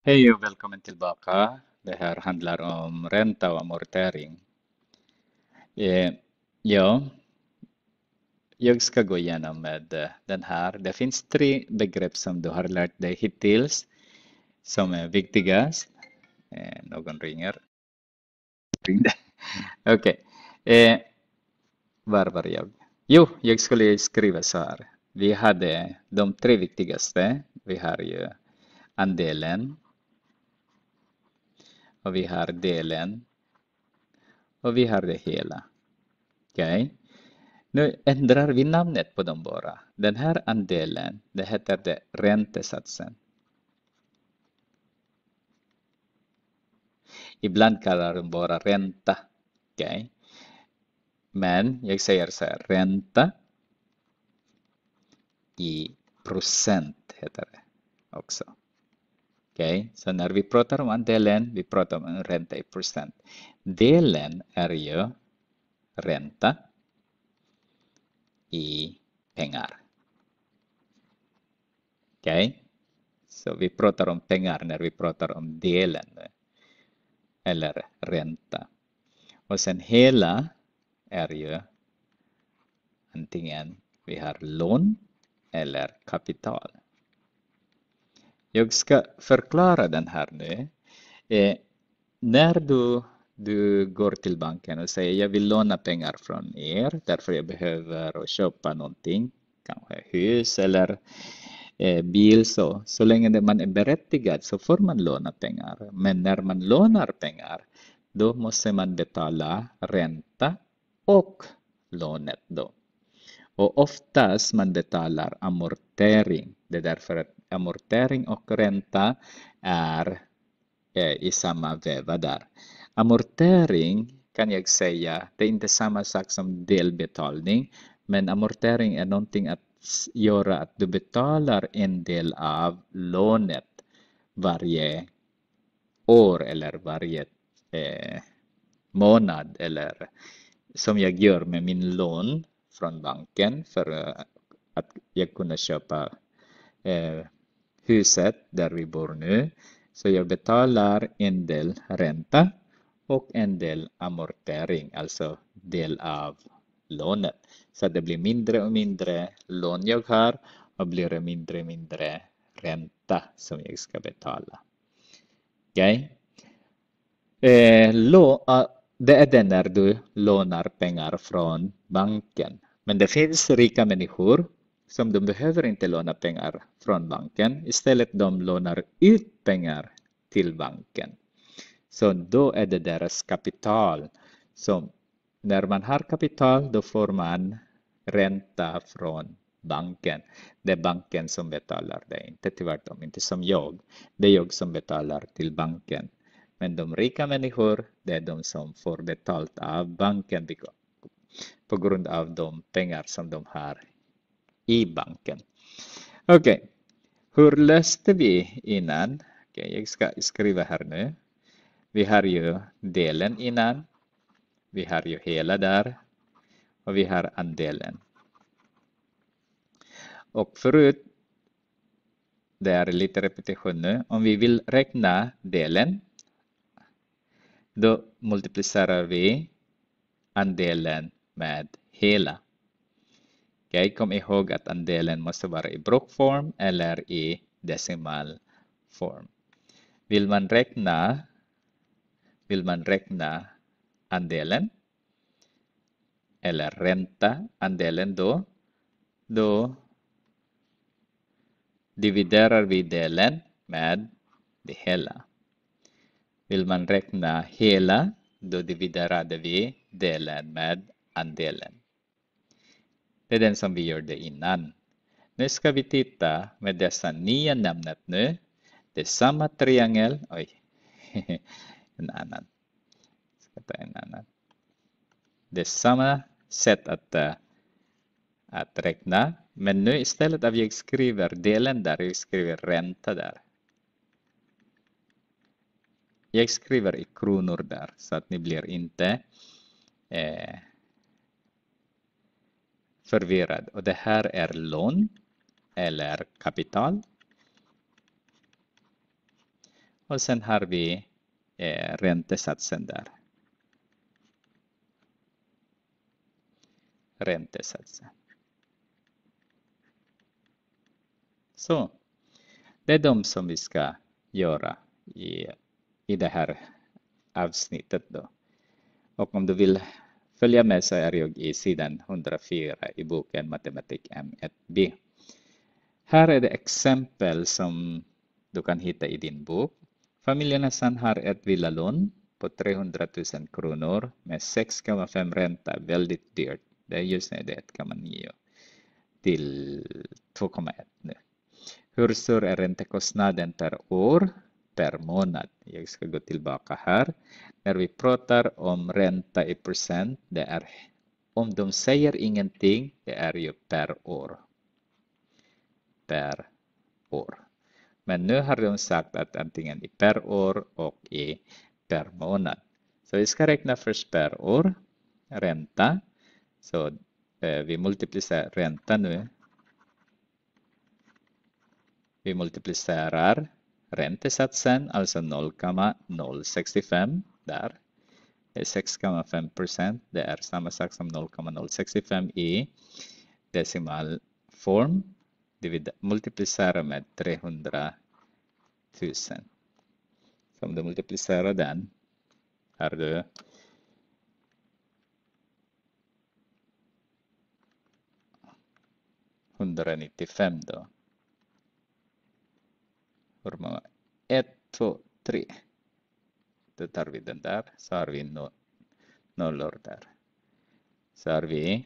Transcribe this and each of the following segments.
Hej och välkommen tillbaka. Det här handlar om ränta och amortering. Eh, ja, jag ska gå igenom med den här. Det finns tre begrepp som du har lärt dig hittills som är viktigast. Någon ringer. Ringde. Okej. Eh, var var jag? Jo, jag skulle skriva så här. Vi hade de tre viktigaste. Vi har ju andelen och vi har delen och vi har det hela. Okej? Nu ändrar vi namnet på dem bara. Den här andelen, det heter det räntesatsen. Ibland kallar de bara ränta. Okej? Men jag säger så här, ränta i procent heter det också. Okej? Så när vi pratar om andelen, vi pratar om ränta i procent. Delen är ju ränta i pengar. Okej? Så vi pratar om pengar när vi pratar om delen eller ränta. Och sen hela är ju antingen vi har lån eller kapital. Jag ska förklara den här nu. När du går till banken och säger jag vill låna pengar från er därför jag behöver köpa någonting, kanske hus eller bil så länge man är berättigad så får man låna pengar. Men när man lånar pengar då måste man betala ränta och lånet då. Och oftast man betalar amortering. Det är därför att amortering och ränta är i samma veva där. Amortering kan jag säga, det är inte samma sak som delbetalning, men amortering är någonting att göra att du betalar en del av lånet varje år eller varje månad eller som jag gör med min lån från banken för att jag kunna köpa huset där vi bor nu. Så jag betalar en del ränta och en del amortering, alltså del av lånet. Så det blir mindre och mindre lån jag har och blir det mindre och mindre ränta som jag ska betala. Okay? Det är det när du lånar pengar från banken. Men det finns rika människor som de behöver inte låna pengar från banken. Istället de lånar ut pengar till banken. Så då är det deras kapital. Så när man har kapital då får man ränta från banken. Det är banken som betalar det, inte tvärtom, inte som jag. Det är jag som betalar till banken. Men de rika människor, det är de som får betalt av banken på grund av de pengar som de har i banken. Okej, hur löste vi innan? Okej, jag ska skriva här nu. Vi har ju delen innan. Vi har ju hela där. Och vi har andelen. Och förut, det är lite repetition nu. Om vi vill räkna delen, då multiplicerar vi andelen med hela. Okay, kom ihåg att andelen måste vara i blockform eller i decimalform. Vill man räkna andelen eller ränta andelen då dividerar vi delen med det hela. Vill man räkna hela då dividerade vi delen med andelen. Det är den som vi gjorde innan. Nu ska vi titta med dessa nya namnet nu. Det är samma triangel. Oj, en annan. Ska ta en annan. Det är samma sätt att räkna. Men nu istället av jag skriver delen där, jag skriver ränta där. Jag skriver i kronor där så att ni blir inte förvirrad. Och det här är lån eller kapital. Och sen har vi räntesatsen där. Räntesatsen. Så, det är de som vi ska göra i det här avsnittet då. Och om du vill följa med så är jag i sidan 104 i boken Matematik M1B. Här är det exempel som du kan hitta i din bok. Familjen Hassan har ett villalån på 300 000 kronor med 6,5 ränta, väldigt dyrt. Det är just nu det 1,9 till 2,1 nu. Hur stor är räntekostnaden per år, per månad? Jag ska gå tillbaka här. När vi pratar om ränta i procent, det är om de säger ingenting, det är ju per år. Per år. Men nu har de sagt att antingen i per år och i per månad. Så vi ska räkna först per år. Ränta. Så vi multiplicerar ränta nu. Vi multiplicerar räntesatsen, alltså 0,065 där. Det är 6,5%. Det är samma sak som 0,065 i decimalform. Multiplicera med 300 000. Så om du multiplicerar den har du 195 då. Hur många? 1, 2, 3. Då tar vi den där. Så har vi nollor där. Så har vi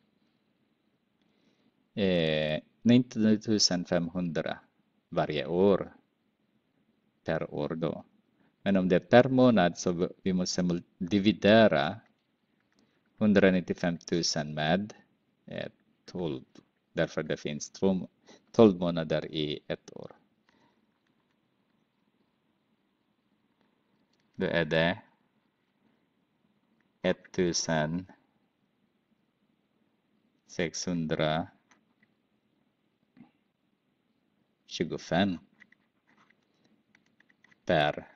19 500 varje år. Per år då. Men om det är per månad så vi måste dividera 195 000 med 12. Därför det finns 12 månader i ett år. Då är det 1625 per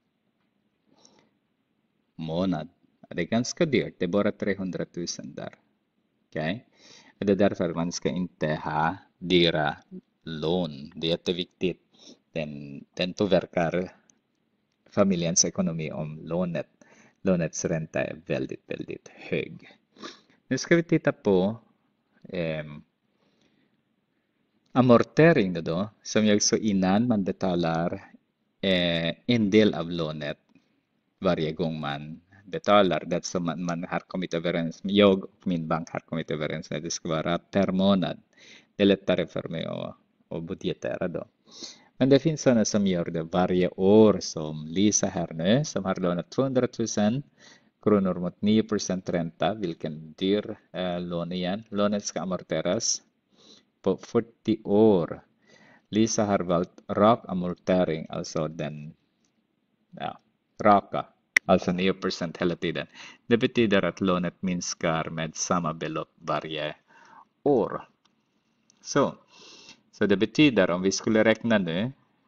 månad. Det är ganska dyrt. Det är bara 300 000 där. Okej? Det är därför man ska inte ha dyra lån. Det är jätteviktigt. Den påverkar familjens ekonomi om lånets ränta är väldigt, väldigt hög. Nu ska vi titta på amortering då. Som jag sa innan, man betalar en del av lånet varje gång man betalar. Det som man har kommit överens med. Jag och min bank har kommit överens med. Det ska vara per månad. Det är lättare för mig att budgetera då. Men det finns sådana som gör det varje år, som Lisa här nu, som har lånat 200 000 kronor mot 9% ränta. Vilken dyr lån igen. Lånet ska amorteras på 40 år. Lisa har valt rak amortering, alltså den raka, alltså 9% hela tiden. Det betyder att lånet minskar med samma belopp varje år. Så det betyder, om vi skulle räkna nu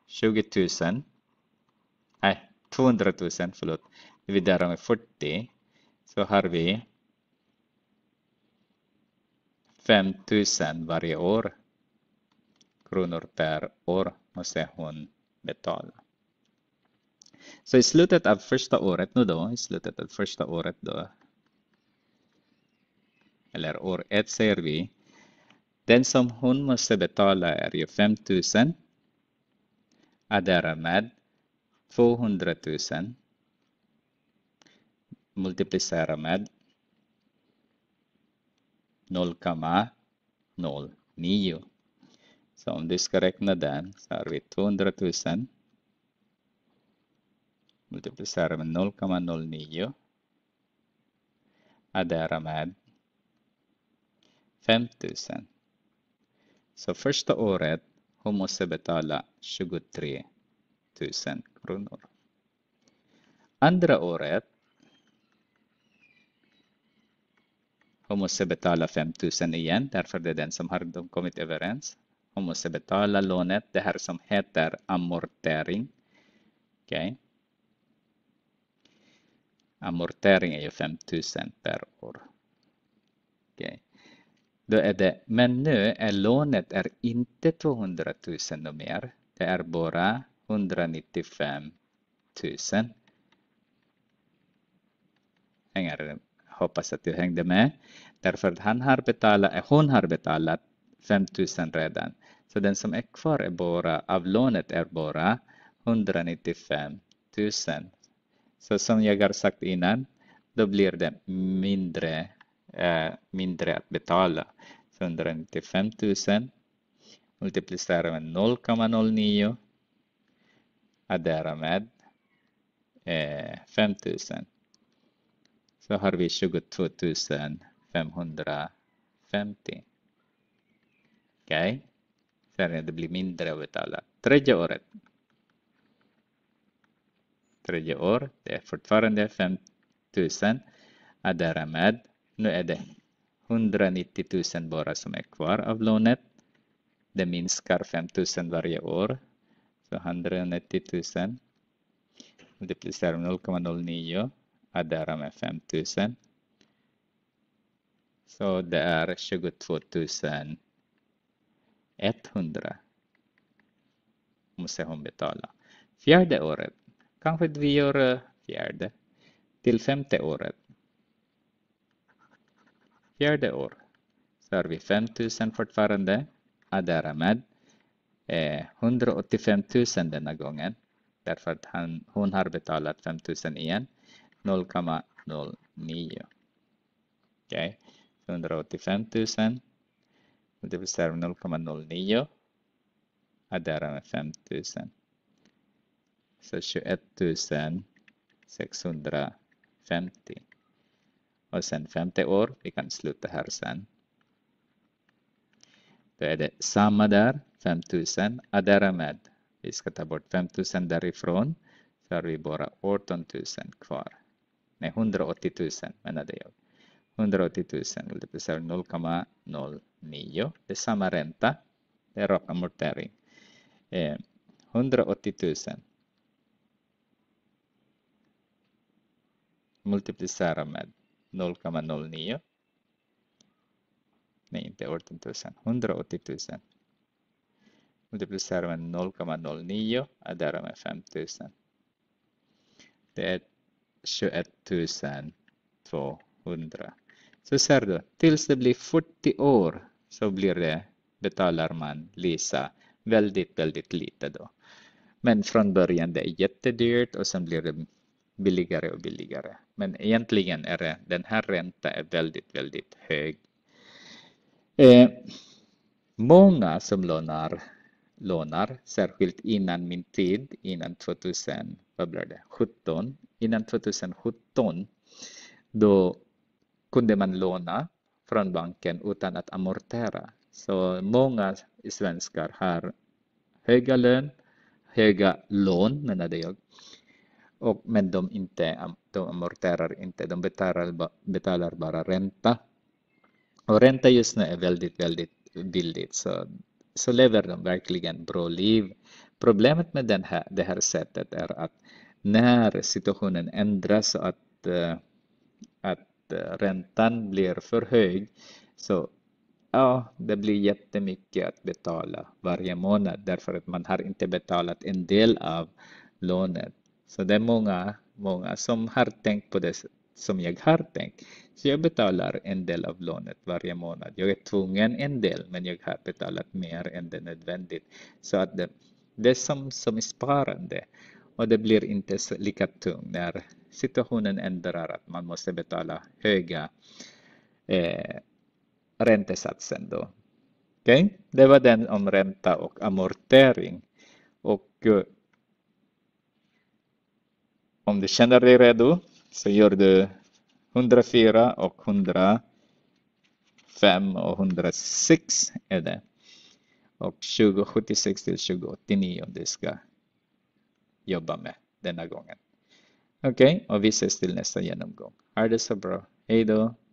200 000, förlåt, dividerar med 40, så har vi 5 000 varje år. Kronor per år måste hon betala. Så i slutet av första året då, eller år 1 säger vi, den som hon måste betala är ju 5 000. Addera med 200 000. Multiplicera med 0,09. Så om du ska räkna den så har vi 200 000. Multiplicera med 0,09. Addera med 5 000. Så första året hon måste betala 23 000 kronor. Andra året hon måste betala 5 000 igen, därför det är den som har kommit överens. Hon måste betala lånet, det här som heter amortering. Okej. Amortering är ju 5 000 per år. Okej. Då är det, men nu är lånet är inte 200 000 och mer. Det är bara 195 000. Hoppas att du hängde med. Därför att hon har betalat 5 000 redan. Så den som är kvar är bara, av lånet är bara 195 000. Så som jag har sagt innan, då blir det mindre att betala. Så 195 000 multiplicerar med 0,09 addera med 5 000. Så har vi 22 550. Okej. Sen det blir mindre att betala. Tredje år, det är fortfarande 5 000. Addera med, nu är det 190 000 bara som är kvar av lånet. Det minskar 5 000 varje år. Så 190 000. Multiplicerar med 0,09. Addera med 5 000. Så det är 22 100. Måste hon betala. Fjärde året. Kanske vi gör fjärde. Till femte året. Fjärde år. Så har vi 5 000 fortfarande. Addera med 185 000 denna gången. Därför att hon har betalat 5 000 igen. 0,09. Okej. 185 000. Multiplicerar med 0,09. Addera med 5 000. Så 21 650. Och sen femte år. Vi kan sluta här sen. Då är det samma där. 5 000. Addera med. Vi ska ta bort 5 000 därifrån. Så har vi bara 18 000 kvar. Nej, 180 000 menade jag. 180 000 multiplicerar 0,09. Det är samma ränta. Det är rak amortering. 180 000 multiplicera med 0,09. Nej, inte 18 000. 180 000 multiplicera med 0,09. Addera med 5 000. Det är 21 200. Så ser du, tills det blir 40 år så betalar man Lisa väldigt, väldigt lite då. Men från början det är jättedyrt och sen blir det billigare och billigare. Men egentligen är det, den här räntan är väldigt, väldigt hög. Många som lånar, särskilt innan min tid, innan 2017, innan 2017, då kunde man låna från banken utan att amortera. Så många svenskar har höga lån menade jag. Men de amorterar inte, de betalar bara ränta. Och ränta just nu är väldigt, väldigt billigt. Så lever de verkligen bra liv. Problemet med det här sättet är att när situationen ändras så att räntan blir för hög, så ja, det blir jättemycket att betala varje månad därför att man har inte betalat en del av lånet. Så det är många som har tänkt på det som jag har tänkt. Så jag betalar en del av lånet varje månad. Jag är tvungen en del, men jag har betalat mer än det är nödvändigt. Så att det är som sparande. Och det blir inte lika tungt när situationen ändrar att man måste betala höga räntesatsen då. Okej? Det var den om ränta och amortering. Och om du känner dig redo så gör du 104 och 105 och 106 är det. Och 2076 till 2089 om du ska jobba med denna gången. Okej, och vi ses till nästa genomgång. Ha det så bra. Hej då!